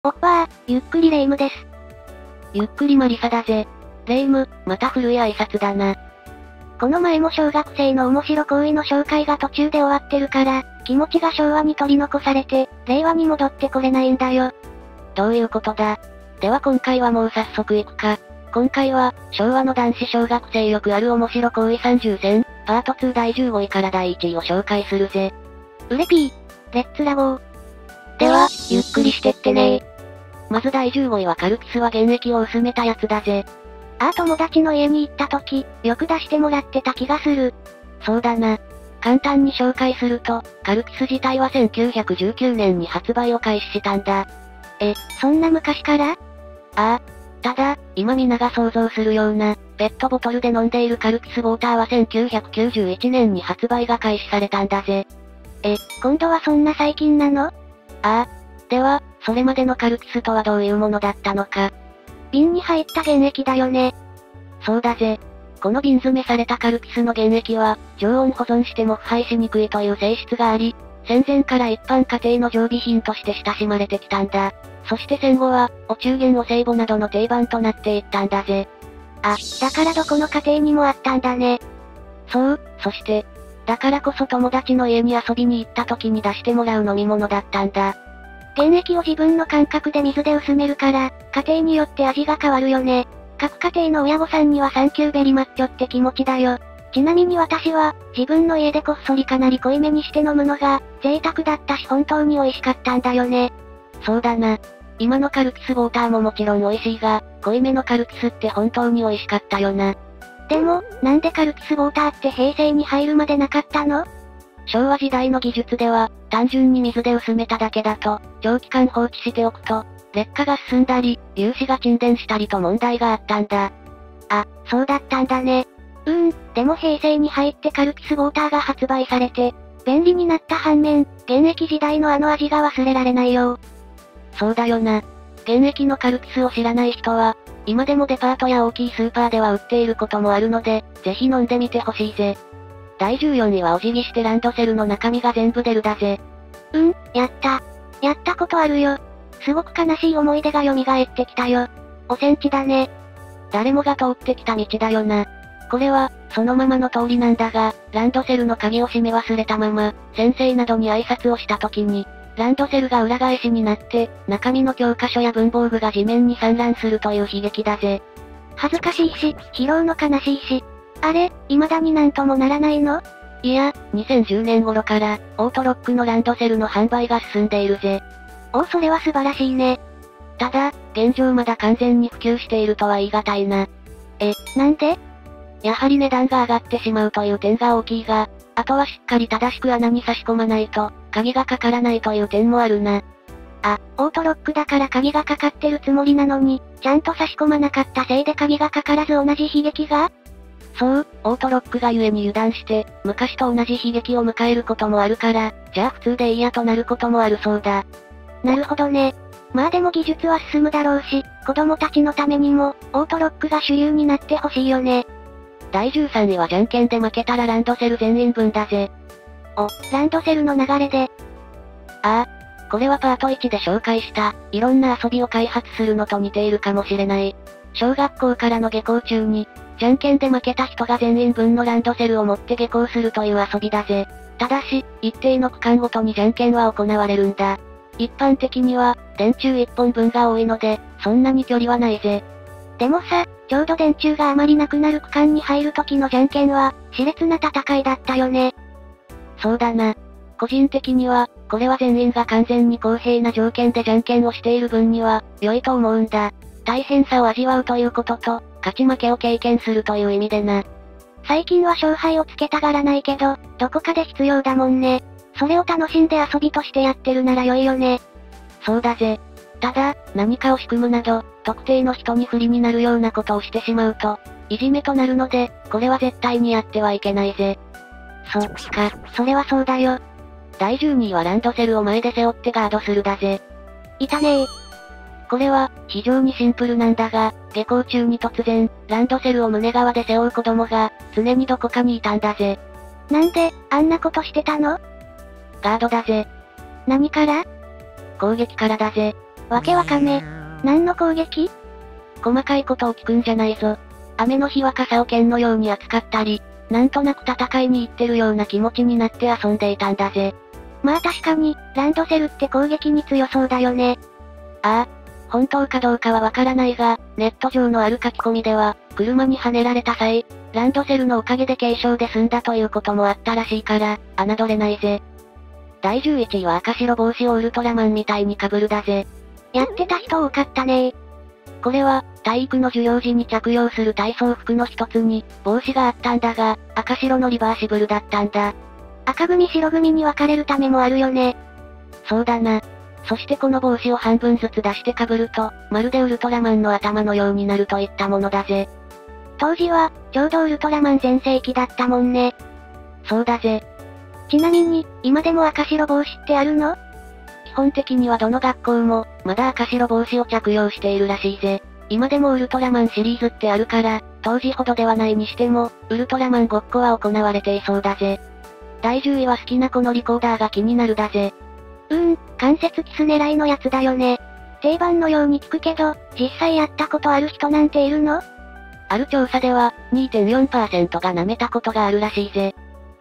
オッパー、ゆっくりレ夢ムです。 ゆっくりマリサだぜ。レ夢ム、また古い挨拶だな。 この前も小学生の面白行為の紹介が途中で終わってるから、気持ちが昭和に取り残されて、令和に戻ってこれないんだよ。 どういうことだ？では今回はもう早速行くか。今回は、昭和の男子小学生よくある面白行為30選、パート2第15位から第1位を紹介するぜ。 うれぴー、レッツラゴー。 では、ゆっくりしてってね。まず第15位はカルピスは現役を薄めたやつだぜ。 友達の家に行った時、よく出してもらってた気がする。 そうだな。簡単に紹介すると、カルピス自体は1919年に発売を開始したんだ。 そんな昔から？ ああ。ただ、今皆が想像するような、ペットボトルで飲んでいるカルピスウォーターは1991年に発売が開始されたんだぜ。 今度はそんな最近なの？ ああ。では、それまでのカルピスとはどういうものだったのか。 瓶に入った原液だよね。 そうだぜ。この瓶詰めされたカルピスの原液は、常温保存しても腐敗しにくいという性質があり、戦前から一般家庭の常備品として親しまれてきたんだ。そして戦後は、お中元お歳暮などの定番となっていったんだぜ。 だからどこの家庭にもあったんだね。 そう、そして、だからこそ友達の家に遊びに行った時に出してもらう飲み物だったんだ。 原液を自分の感覚で水で薄めるから、家庭によって味が変わるよね。各家庭の親御さんにはサンキューベリマッチョって気持ちだよ。ちなみに私は、自分の家でこっそりかなり濃いめにして飲むのが、贅沢だったし本当に美味しかったんだよね。 そうだな。今のカルピスウォーターももちろん美味しいが、濃いめのカルピスって本当に美味しかったよな。 でも、なんでカルピスウォーターって平成に入るまでなかったの？ 昭和時代の技術では、単純に水で薄めただけだと、長期間放置しておくと、劣化が進んだり、粒子が沈殿したりと問題があったんだ。 そうだったんだね。でも平成に入ってカルピスウォーターが発売されて、便利になった反面、現役時代のあの味が忘れられないよ。 そうだよな。現役のカルピスを知らない人は、今でもデパートや大きいスーパーでは売っていることもあるので、ぜひ飲んでみてほしいぜ。第14位はお辞儀してランドセルの中身が全部出るだぜ。 やった。やったことあるよ。すごく悲しい思い出が蘇ってきたよ。おセンチだね。 誰もが通ってきた道だよな。これは、そのままの通りなんだが、ランドセルの鍵を閉め忘れたまま、先生などに挨拶をした時に、ランドセルが裏返しになって、中身の教科書や文房具が地面に散乱するという悲劇だぜ。 恥ずかしいし、拾うの悲しいし。あれ、未だになんともならないの？ いや、2010年頃から、オートロックのランドセルの販売が進んでいるぜ。 それは素晴らしいね。 ただ、現状まだ完全に普及しているとは言い難いな。 なんで？ やはり値段が上がってしまうという点が大きいが、あとはしっかり正しく穴に差し込まないと、鍵がかからないという点もあるな。 オートロックだから鍵がかかってるつもりなのに、ちゃんと差し込まなかったせいで鍵がかからず同じ悲劇が？ そう、オートロックがゆえに油断して、昔と同じ悲劇を迎えることもあるから、じゃあ普通でいいやとなることもあるそうだ。 なるほどね。まあでも技術は進むだろうし、子供たちのためにも、オートロックが主流になってほしいよね。 第13位はじゃんけんで負けたらランドセル全員分だぜ。 ランドセルの流れで。 これはパート1で紹介した、いろんな遊びを開発するのと似ているかもしれない。小学校からの下校中に、じゃんけんで負けた人が全員分のランドセルを持って下校するという遊びだぜ。ただし、一定の区間ごとにじゃんけんは行われるんだ。一般的には、電柱1本分が多いので、そんなに距離はないぜ。 でもさ、ちょうど電柱があまりなくなる区間に入る時のじゃんけんは、熾烈な戦いだったよね。 そうだな。個人的には、これは全員が完全に公平な条件でじゃんけんをしている分には、良いと思うんだ。大変さを味わうということと、勝ち負けを経験するという意味でな。 最近は勝敗をつけたがらないけど、どこかで必要だもんね。それを楽しんで遊びとしてやってるなら良いよね。 そうだぜ。ただ、何かを仕組むなど、特定の人に不利になるようなことをしてしまうと、いじめとなるので、これは絶対にやってはいけないぜ。 それはそうだよ。 第12位はランドセルを前で背負ってガードするだぜ。 いたねー。 これは、非常にシンプルなんだが、下校中に突然、ランドセルを胸側で背負う子供が、常にどこかにいたんだぜ。 なんで、あんなことしてたの？ ガードだぜ。 何から？ 攻撃からだぜ。 わけわかめ。何の攻撃？ 細かいことを聞くんじゃないぞ。雨の日は傘を剣のように扱ったり、なんとなく戦いに行ってるような気持ちになって遊んでいたんだぜ。 まあ確かに、ランドセルって攻撃に強そうだよね。 ああ。本当かどうかはわからないが、ネット上のある書き込みでは、車にはねられた際、ランドセルのおかげで軽傷で済んだということもあったらしいから、侮れないぜ。第11位は赤白帽子をウルトラマンみたいに被るだぜ。 やってた人多かったね。 これは、体育の授業時に着用する体操服の一つに、帽子があったんだが、赤白のリバーシブルだったんだ。 赤組白組に分かれるためもあるよね。 そうだな。そしてこの帽子を半分ずつ出して被ると、まるでウルトラマンの頭のようになるといったものだぜ。 当時は、ちょうどウルトラマン全盛期だったもんね。 そうだぜ。 ちなみに、今でも赤白帽子ってあるの？ 基本的にはどの学校も、まだ赤白帽子を着用しているらしいぜ。今でもウルトラマンシリーズってあるから、当時ほどではないにしても、ウルトラマンごっこは行われていそうだぜ。第10位は好きな子のリコーダーが気になるだぜ。 関節キス狙いのやつだよね。定番のように聞くけど、実際やったことある人なんているの？ ある調査では、2.4% が舐めたことがあるらしいぜ。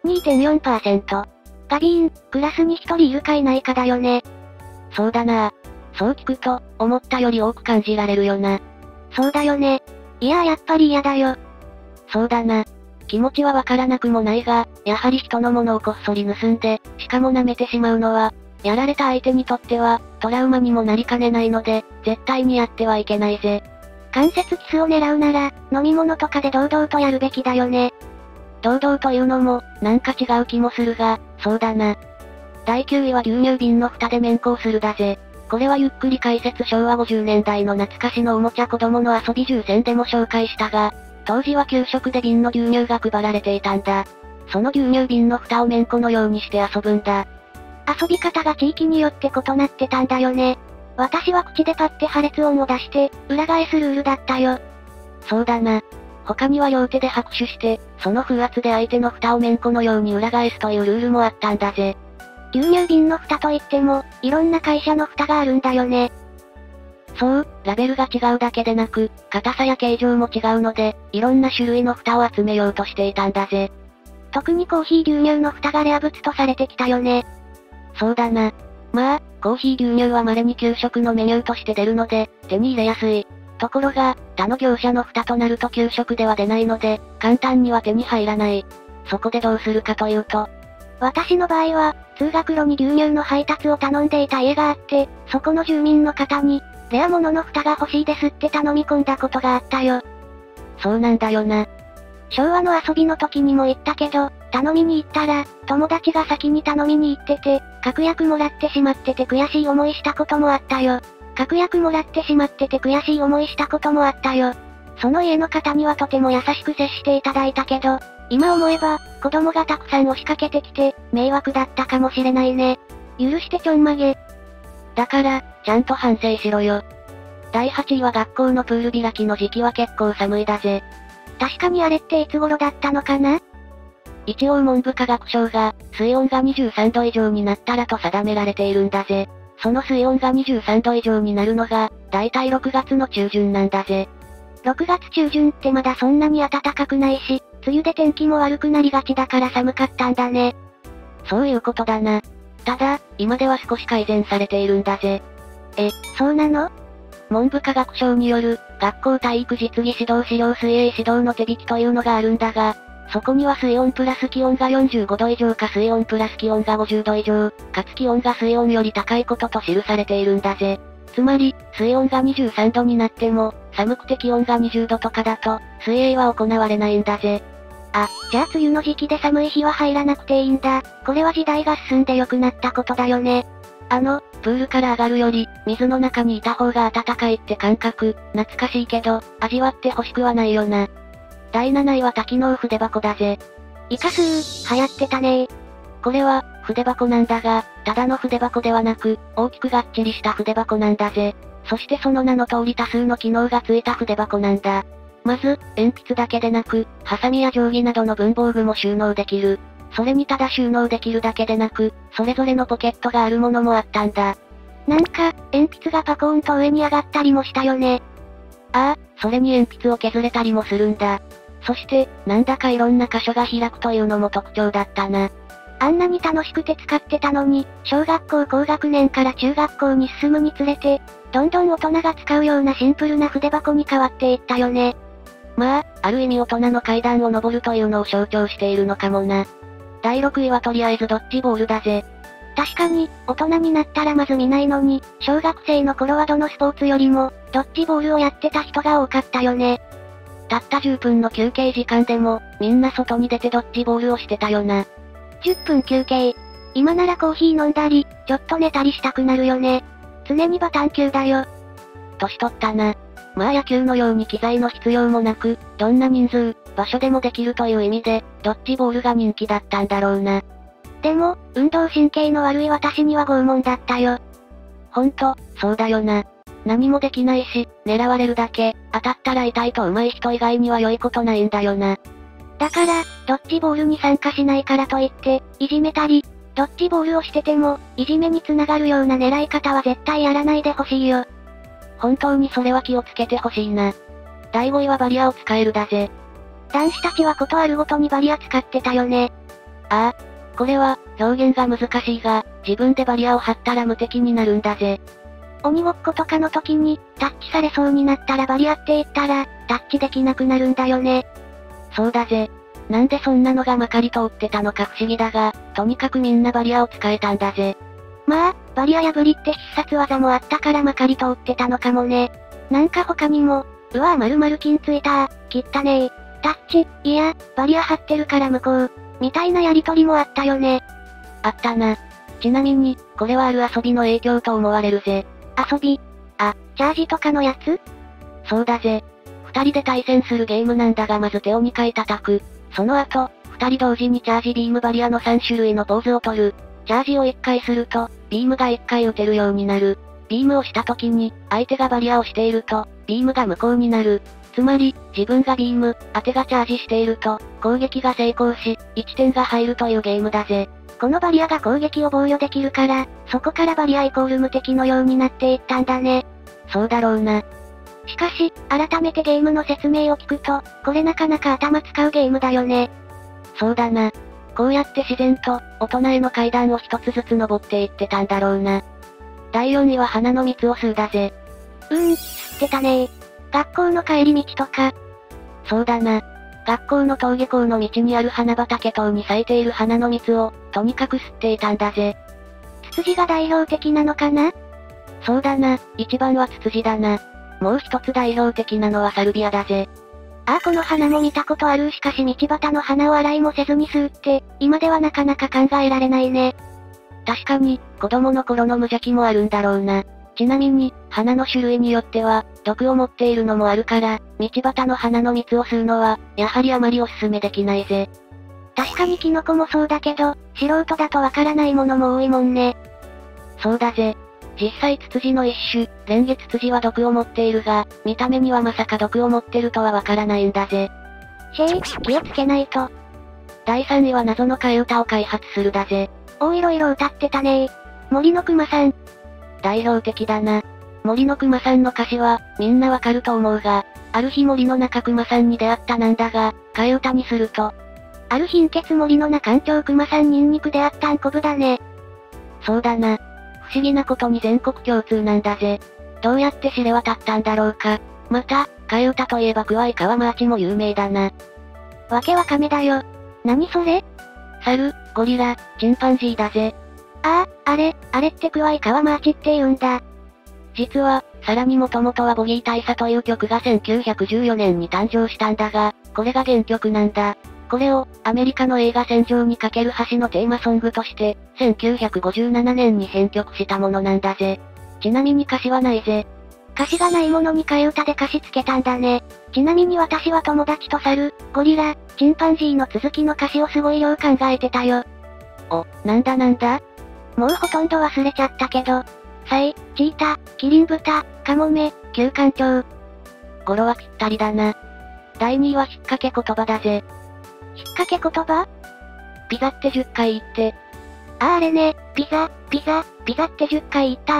2.4%。ガビーン、クラスに一人いるかいないかだよね。 そうだな。そう聞くと、思ったより多く感じられるよな。 そうだよね。いややっぱり嫌だよ。 そうだな。気持ちはわからなくもないが、やはり人のものをこっそり盗んで、しかも舐めてしまうのは、やられた相手にとっては、トラウマにもなりかねないので、絶対にやってはいけないぜ。 関節キスを狙うなら、飲み物とかで堂々とやるべきだよね。 堂々というのも、なんか違う気もするが、そうだな。第9位は牛乳瓶の蓋で免抗するだぜ。これはゆっくり解説昭和50年代の懐かしのおもちゃ子供の遊び重戦でも紹介したが、当時は給食で瓶の牛乳が配られていたんだ。その牛乳瓶の蓋をめんこのようにして遊ぶんだ。 遊び方が地域によって異なってたんだよね。私は口でパッて破裂音を出して、裏返すルールだったよ。 そうだな。他には両手で拍手して、その風圧で相手の蓋をめんこのように裏返すというルールもあったんだぜ。 牛乳瓶の蓋といっても、いろんな会社の蓋があるんだよね。 そう、ラベルが違うだけでなく、硬さや形状も違うので、いろんな種類の蓋を集めようとしていたんだぜ。 特にコーヒー牛乳の蓋がレア物とされてきたよね。 そうだな。まあ、コーヒー牛乳は稀に給食のメニューとして出るので、手に入れやすい。ところが、他の業者の蓋となると給食では出ないので、簡単には手に入らない。そこでどうするかというと、 私の場合は、通学路に牛乳の配達を頼んでいた家があって、そこの住民の方に、レア物の蓋が欲しいですって頼み込んだことがあったよ。 そうなんだよな。 昭和の遊びの時にも言ったけど、頼みに行ったら、友達が先に頼みに行ってて、確約もらってしまってて悔しい思いしたこともあったよ。確約もらってしまってて悔しい思いしたこともあったよ。その家の方にはとても優しく接していただいたけど、今思えば、子供がたくさん押しかけてきて、迷惑だったかもしれないね。許してちょんまげ。 だから、ちゃんと反省しろよ。第8位は学校のプール開きの時期は結構寒いだぜ。 確かにあれっていつ頃だったのかな？ 一応文部科学省が、水温が23度以上になったらと定められているんだぜ。その水温が23度以上になるのが、だいたい6月の中旬なんだぜ。 6月中旬ってまだそんなに暖かくないし、梅雨で天気も悪くなりがちだから寒かったんだね。 そういうことだな。ただ、今では少し改善されているんだぜ。 そうなの？ 文部科学省による、学校体育実技指導資料水泳指導の手引きというのがあるんだが、そこには水温プラス気温が45度以上か水温プラス気温が50度以上、かつ気温が水温より高いことと記されているんだぜ。つまり、水温が23度になっても、寒くて気温が20度とかだと、水泳は行われないんだぜ。 あ、じゃあ梅雨の時期で寒い日は入らなくていいんだ。これは時代が進んで良くなったことだよね。 プールから上がるより、水の中にいた方が暖かいって感覚、懐かしいけど、味わって欲しくはないよな。第7位は多機能筆箱だぜ。 イカスー、流行ってたねー。 これは、筆箱なんだが、ただの筆箱ではなく、大きくがっちりした筆箱なんだぜ。そしてその名の通り多数の機能がついた筆箱なんだ。まず、鉛筆だけでなく、ハサミや定規などの文房具も収納できる。それにただ収納できるだけでなく、それぞれのポケットがあるものもあったんだ。 なんか、鉛筆がパコーンと上に上がったりもしたよね。 ああ、それに鉛筆を削れたりもするんだ。そして、なんだかいろんな箇所が開くというのも特徴だったな。 あんなに楽しくて使ってたのに、小学校高学年から中学校に進むにつれて、どんどん大人が使うようなシンプルな筆箱に変わっていったよね。 まあ、ある意味大人の階段を登るというのを象徴しているのかもな。第6位はとりあえずドッジボールだぜ。 確かに、大人になったらまず見ないのに、小学生の頃はどのスポーツよりも、ドッジボールをやってた人が多かったよね。 たった10分の休憩時間でも、みんな外に出てドッジボールをしてたよな。 10分休憩。今ならコーヒー飲んだり、ちょっと寝たりしたくなるよね。常にバタン級だよ。 年取ったな。まあ野球のように機材の必要もなく、どんな人数、場所でもできるという意味で、ドッジボールが人気だったんだろうな。 でも、運動神経の悪い私には拷問だったよ。 ほんと、そうだよな。何もできないし、狙われるだけ、当たったら痛いと上手い人以外には良いことないんだよな。 だから、ドッジボールに参加しないからといって、いじめたり、ドッジボールをしてても、いじめにつながるような狙い方は絶対やらないでほしいよ。 本当にそれは気をつけてほしいな。第5位はバリアを使えるだぜ。 男子たちはことあるごとにバリア使ってたよね。 ああ。これは、表現が難しいが、自分でバリアを張ったら無敵になるんだぜ。 鬼ごっことかの時に、タッチされそうになったらバリアって言ったら、タッチできなくなるんだよね。 そうだぜ。なんでそんなのがまかり通ってたのか不思議だが、とにかくみんなバリアを使えたんだぜ。 まあ、バリア破りって必殺技もあったからまかり通ってたのかもね。なんか他にも、うわぁ〇〇金ついた切ったねー。タッチ、いや、バリア張ってるから向こう。みたいなやりとりもあったよね。 あったな。ちなみに、これはある遊びの影響と思われるぜ。 遊び？あ、チャージとかのやつ？ そうだぜ。二人で対戦するゲームなんだがまず手を2回叩く。その後、二人同時にチャージビームバリアの3種類のポーズを取る。チャージを1回すると、ビームが1回撃てるようになる。ビームをした時に、相手がバリアをしていると、ビームが無効になる。つまり、自分がビーム、相手がチャージしていると、攻撃が成功し、1点が入るというゲームだぜ。 このバリアが攻撃を防御できるから、そこからバリアイコール無敵のようになっていったんだね。 そうだろうな。 しかし、改めてゲームの説明を聞くと、これなかなか頭使うゲームだよね。 そうだな。こうやって自然と、大人への階段を一つずつ登っていってたんだろうな。第4位は花の蜜を吸うだぜ。 吸ってたねー。学校の帰り道とか。 そうだな。学校の登下校の道にある花畑等に咲いている花の蜜を、とにかく吸っていたんだぜ。 ツツジが代表的なのかな？ そうだな、一番はツツジだな。もう一つ代表的なのはサルビアだぜ。 ああこの花も見たことある。しかし道端の花を洗いもせずに吸うって、今ではなかなか考えられないね。 確かに、子供の頃の無邪気もあるんだろうな。ちなみに、花の種類によっては、毒を持っているのもあるから、道端の花の蜜を吸うのは、やはりあまりおすすめできないぜ。 確かにキノコもそうだけど、素人だとわからないものも多いもんね。 そうだぜ。実際ツツジの一種、レンゲツツジは毒を持っているが、見た目にはまさか毒を持ってるとはわからないんだぜ。 気をつけないと。 第3位は謎の替え歌を開発するだぜ。 いろいろ歌ってたねー。森の熊さん。 代表的だな。森の熊さんの歌詞は、みんなわかると思うが、ある日森の中熊さんに出会ったなんだが、替え歌にすると、 ある貧血森の中館長熊さんニンニク出会ったんこぶだね。 そうだな。不思議なことに全国共通なんだぜ。どうやって知れ渡ったんだろうか。また、替え歌といえばクワイカワマーチも有名だな。 わけわかめだよ。何それ？ 猿、ゴリラ、チンパンジーだぜ。 あれってクワイカワマーチって言うんだ。 実は、さらにもともとはボギー大佐という曲が1914年に誕生したんだが、これが原曲なんだ。これを、アメリカの映画戦場に架ける橋のテーマソングとして、1957年に編曲したものなんだぜ。ちなみに歌詞はないぜ。 歌詞がないものに替え歌で歌詞つけたんだね。ちなみに私は友達と猿、ゴリラ、チンパンジーの続きの歌詞をすごい量考えてたよ。 なんだもうほとんど忘れちゃったけど。サイ、チータ、キリン豚、カモメ、旧館長。 語呂はぴったりだな。第2位は引っ掛け言葉だぜ。 引っ掛け言葉？ ピザって10回言って。 あれね、ピザって10回言った後、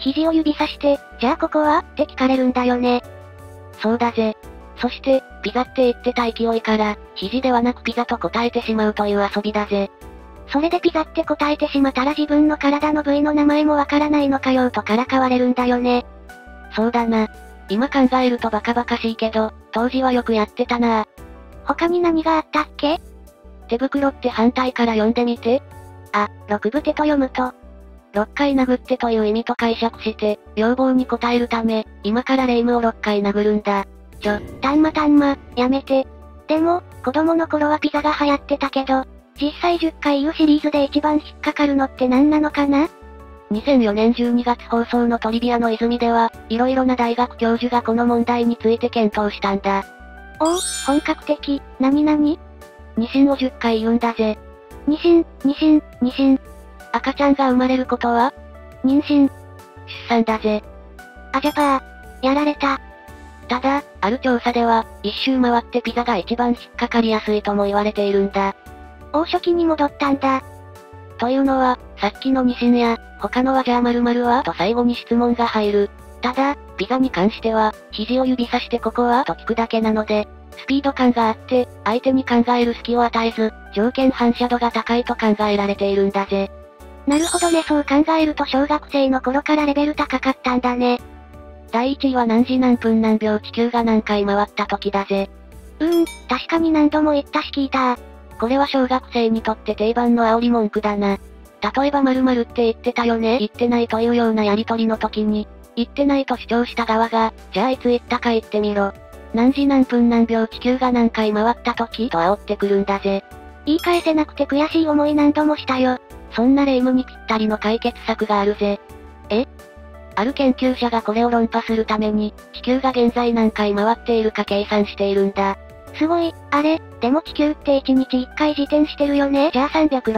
肘を指さして、じゃあここはって聞かれるんだよね。 そうだぜ。そして、ピザって言ってた勢いから、肘ではなくピザと答えてしまうという遊びだぜ。 それでピザって答えてしまったら自分の体の部位の名前もわからないのかよとからかわれるんだよね。 そうだな。今考えるとバカバカしいけど、当時はよくやってたな。 他に何があったっけ？ 手袋って反対から読んでみて。 六分手と読むと、 6回殴ってという意味と解釈して、要望に応えるため、今から霊夢を6回殴るんだ。 たんま、やめて。でも、子供の頃はピザが流行ってたけど、実際10回言うシリーズで一番引っかかるのって何なのかな？ 2004年12月放送のトリビアの泉では、色々な大学教授がこの問題について検討したんだ。 おお、本格的。何々？ 二進を10回言うんだぜ。 二進。 赤ちゃんが生まれることは？ 妊娠。 出産だぜ。 ジャパー。やられた。 ただ、ある調査では、一周回ってピザが一番引っかかりやすいとも言われているんだ。 大初期に戻ったんだ。 というのは、さっきの二進や、他のはじゃあ〇〇はと最後に質問が入る。ただ、ピザに関しては、肘を指さしてここはと聞くだけなので、スピード感があって、相手に考える隙を与えず、条件反射度が高いと考えられているんだぜ。 なるほどね、そう考えると小学生の頃からレベル高かったんだね。 第1位は何時何分何秒地球が何回回った時だぜ。 確かに何度も言ったし聞いた。 これは小学生にとって定番の煽り文句だな。例えば〇〇って言ってたよね言ってないというようなやりとりの時に、言ってないと主張した側が、じゃあいつ言ったか言ってみろ。何時何分何秒地球が何回回った時と煽ってくるんだぜ。 言い返せなくて悔しい思い何度もしたよ。 そんな霊夢にぴったりの解決策があるぜ。ある研究者がこれを論破するために、地球が現在何回回っているか計算しているんだ。 すごい、でも地球って1日1回自転してるよね。じゃあ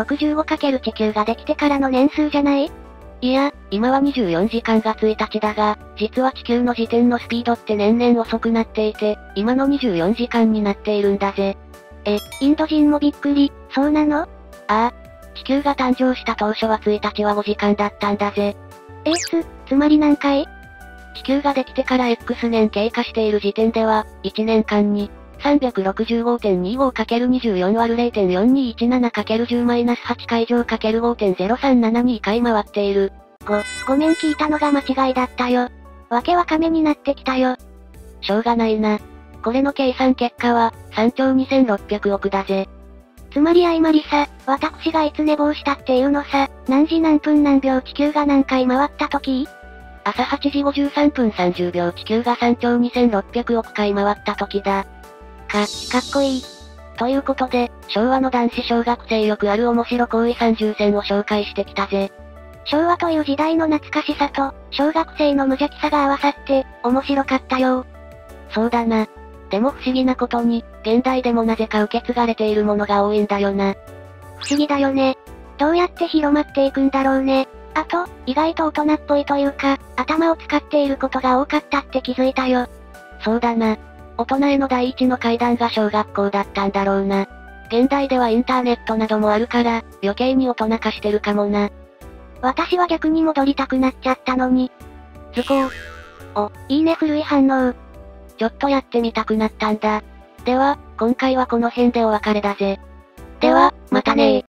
365× 地球ができてからの年数じゃない？ いや、今は24時間が1日だが、実は地球の自転のスピードって年々遅くなっていて、今の24時間になっているんだぜ。 インド人もびっくり、そうなの？ 地球が誕生した当初は1日は5時間だったんだぜ。 つまり何回？ 地球ができてから X 年経過している時点では、1年間に、365.25×24 割る 0.4217×10-8 回乗 ×5.0372 回回っている。 ごめん聞いたのが間違いだったよ。わけわかめになってきたよ。 しょうがないな。これの計算結果は、3兆2600億だぜ。 つまり誤りさ、私がいつ寝坊したっていうのさ、何時何分何秒地球が何回回った時？ 朝8時53分30秒地球が3兆2600億回回った時だ。 かっこいい。 ということで、昭和の男子小学生よくある面白行為30選を紹介してきたぜ。 昭和という時代の懐かしさと、小学生の無邪気さが合わさって、面白かったよ。 そうだな。でも不思議なことに、現代でもなぜか受け継がれているものが多いんだよな。 不思議だよね。どうやって広まっていくんだろうね。あと、意外と大人っぽいというか、頭を使っていることが多かったって気づいたよ。 そうだな。大人への第一の階段が小学校だったんだろうな。現代ではインターネットなどもあるから、余計に大人化してるかもな。 私は逆に戻りたくなっちゃったのに。 図工。 いいね古い反応。 ちょっとやってみたくなったんだ。では、今回はこの辺でお別れだぜ。 では、またねー。